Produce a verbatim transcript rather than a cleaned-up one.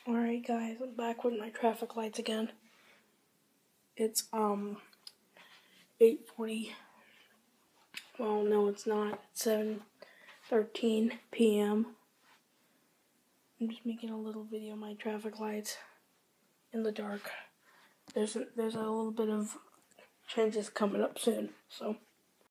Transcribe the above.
Alright guys, I'm back with my traffic lights again. It's um eight forty. Well, no it's not. It's seven thirteen p m I'm just making a little video of my traffic lights in the dark. There's a, there's a little bit of changes coming up soon, so